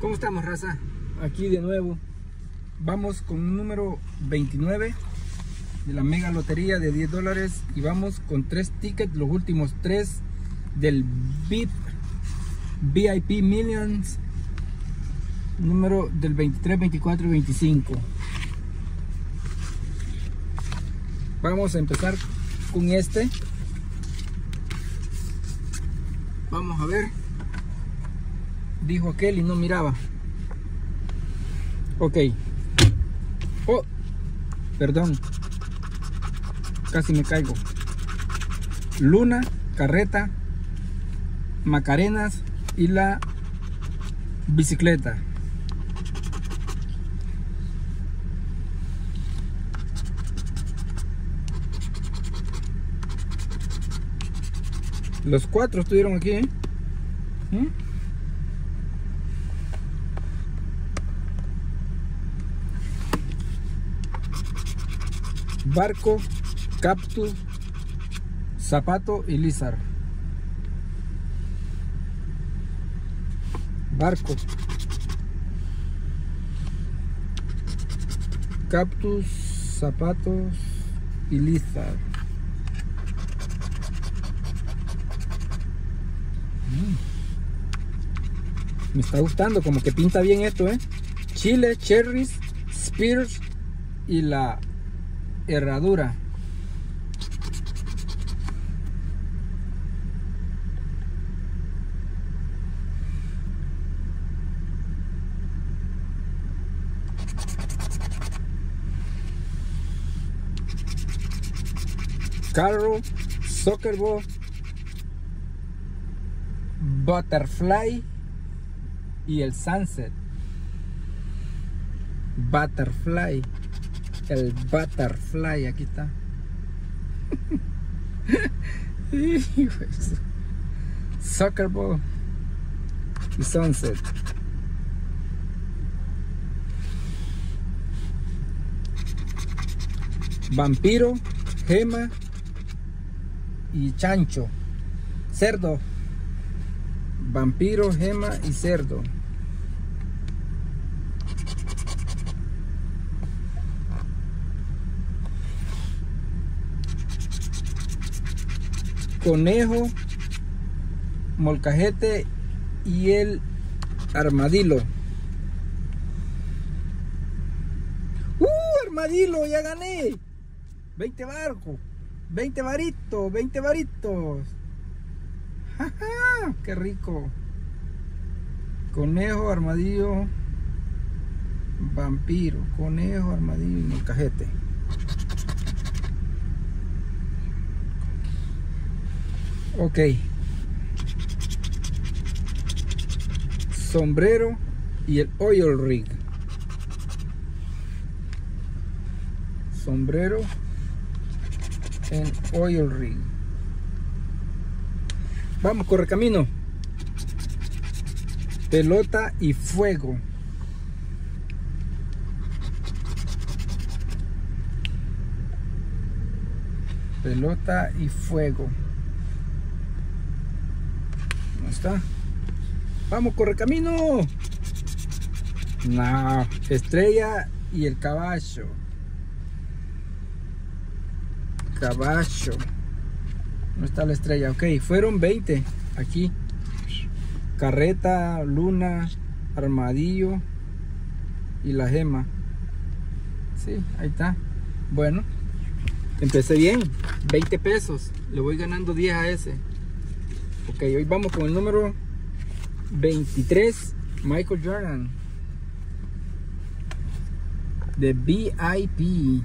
¿Cómo estamos, raza? Aquí de nuevo. Vamos con un número 29 de la mega lotería de $10 y vamos con 3 tickets, los últimos 3 del VIP Millions, número del 23, 24 y 25. Vamos a empezar con este. Vamos a ver. Dijo aquel y no miraba. Ok. Oh, perdón. Casi me caigo. Luna, carreta, Macarenas y la bicicleta. Los 4 estuvieron aquí, ¿eh? Barco, Cactus, Zapato y Lizard. Barco, Cactus, Zapatos y Lizard. Me está gustando, como que pinta bien esto, Chile, cherries, spears y la herradura. Carro, soccer ball, butterfly y el sunset. Butterfly, el butterfly, aquí está. Soccer ball y sunset. Vampiro, gema y chancho. Cerdo. Vampiro, gema y cerdo. Conejo, molcajete y el armadillo. Armadillo, ya gané. 20 barcos, 20 varitos, 20 varitos. ¡Jaja! ¡Qué rico! Conejo, armadillo, vampiro, conejo, armadillo y molcajete. Ok. Sombrero y el oil rig. Sombrero en oil rig. Vamos, correcamino. Pelota y fuego. Pelota y fuego. ¿Dónde está? Vamos, correcamino. No, estrella y el caballo. Caballo. No está la estrella. Ok, fueron 20 aquí. Carreta, luna, armadillo y la gema. Sí, ahí está. Bueno, empecé bien. 20 pesos. Le voy ganando 10 a ese. Ok, hoy vamos con el número 23. Michael Jordan. De VIP.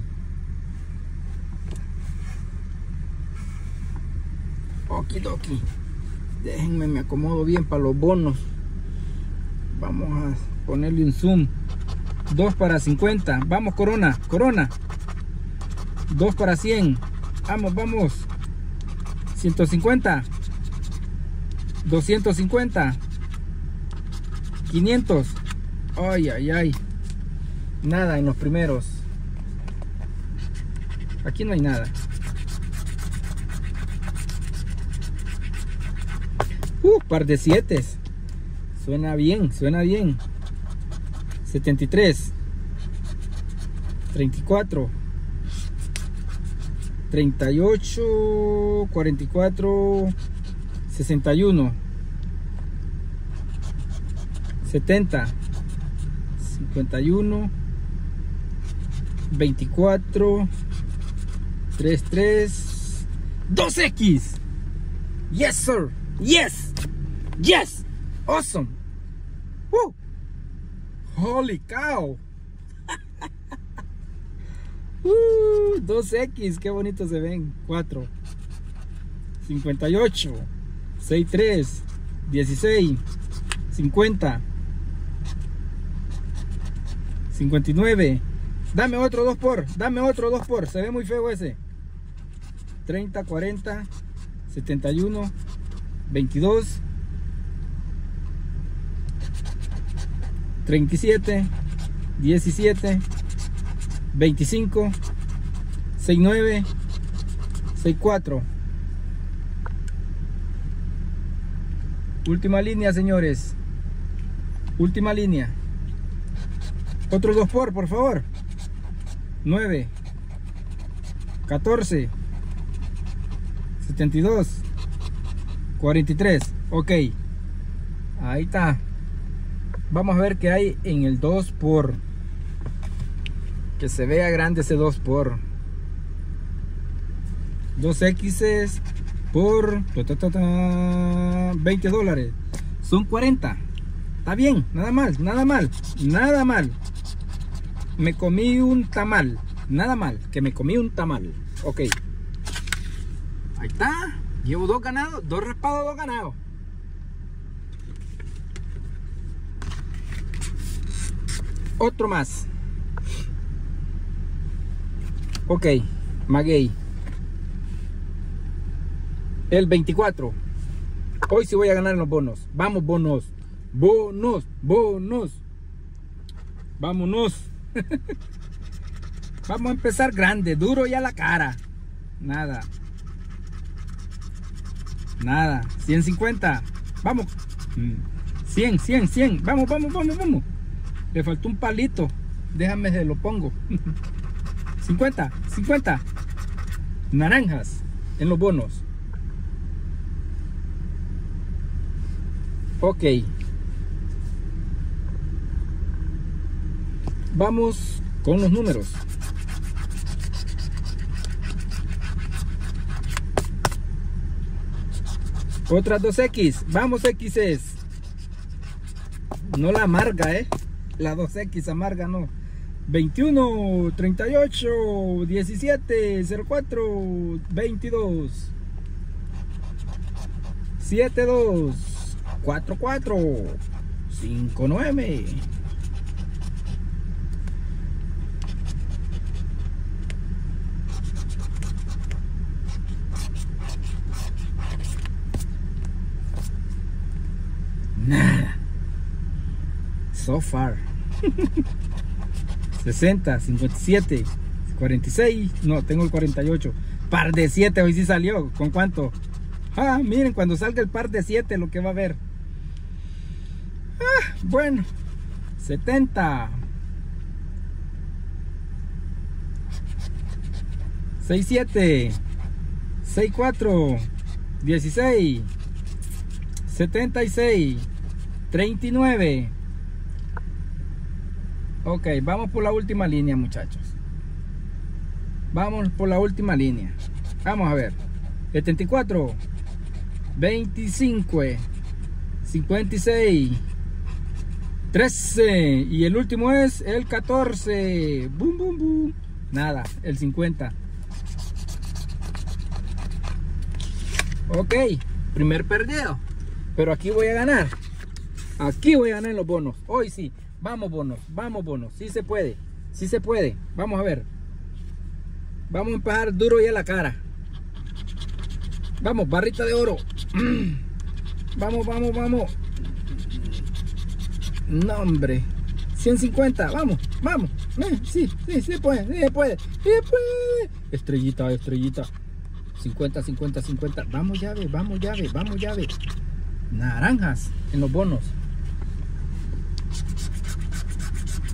Okidoki. Déjenme, me acomodo bien para los bonos. Vamos a ponerle un zoom. 2 para 50. Vamos, Corona, Corona. 2 para 100. Vamos, vamos. 150. 250. 500. Ay, ay, ay. Nada en los primeros. Aquí no hay nada. Par de 7. Suena bien, suena bien. 73, 34, 38, 44, 61, 70, 51, 24, 33, 2X. Yes, sir. Yes. Yes. Awesome. Woo. Holy cow. 2X, qué bonito se ven. 4, 58, 63, 16, 50, 59. Dame otro 2 por, dame otro 2 por, se ve muy feo ese. 30, 40, 71, 22, 37, 17, 25, 69, 64. Última línea, señores. Última línea. Otro 2 por favor. 9, 14, 72, 43. Ok. Ahí está. Vamos a ver qué hay en el 2 por. Que se vea grande ese 2 por. 2X por $20. Son 40. Está bien, nada mal, nada mal, nada mal. Me comí un tamal. Nada mal, que me comí un tamal. Ok. Ahí está. Llevo 2 ganados, 2 raspados, 2 ganados. Otro más. Ok, maguey. El 24. Hoy sí voy a ganar en los bonos. Vamos, bonos. Bonos, bonos. Vámonos. Vamos a empezar grande, duro y a la cara. Nada. Nada. 150. Vamos. 100, 100, 100. Vamos, vamos, vamos, vamos. Le faltó un palito. Déjame se lo pongo. 50, 50. Naranjas en los bonos. Ok. Vamos con los números. Otras 2X. Vamos, X's. No la amarga, la 2X amarga no. 21, 38, 17, 04, 22, 72, 44, 59. Nada. So far. 60, 57, 46. No, tengo el 48. Par de 7 hoy sí salió. ¿Con cuánto? Ah, miren, cuando salga el par de 7 lo que va a haber. Ah, bueno. 70. 67. 64. 16. 76. 39. Ok, vamos por la última línea, muchachos. Vamos por la última línea. Vamos a ver. 74, 25, 56, 13. Y el último es el 14. Boom, boom, boom. Nada, el 50. Ok, primer perdido. Pero aquí voy a ganar. Aquí voy a ganar en los bonos. Hoy sí. Vamos, bonos. Vamos, bonos. Sí se puede. Sí se puede. Vamos a ver. Vamos a empezar duro y a la cara. Vamos, barrita de oro. Vamos, vamos, vamos. No, hombre. 150. Vamos, vamos. Sí, sí, sí puede. Sí puede. Sí puede. Estrellita, estrellita. 50, 50, 50. Vamos, llave. Vamos, llave. Vamos, llave. Naranjas en los bonos.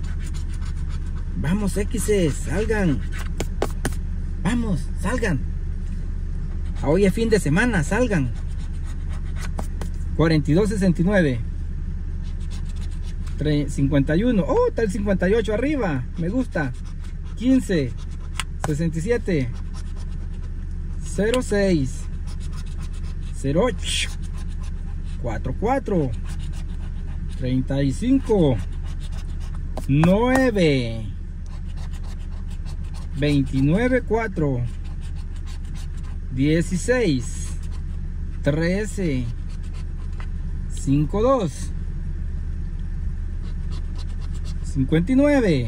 Vamos, X, salgan. Vamos, salgan. Hoy es fin de semana, salgan. 42.69. 51. Oh, está el 58 arriba. Me gusta. 15. 67. 06. 08. 44. 35. 9. 29.4. 16. 13. 52. 59.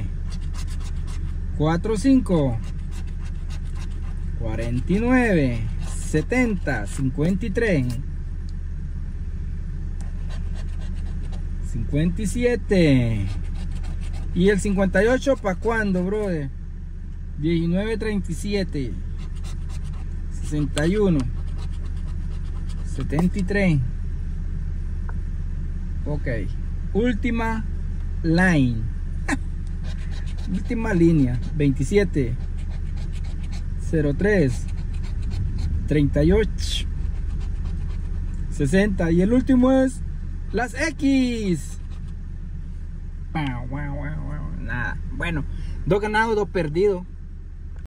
45. 49. 70. 53. 57. ¿Y el 58 para cuándo, brother? 19.37. 61. 73. Ok. Última line. Última línea. 27. 03. 38. 60. Y el último es las X. Nada. Bueno, 2 ganados, 2 perdidos.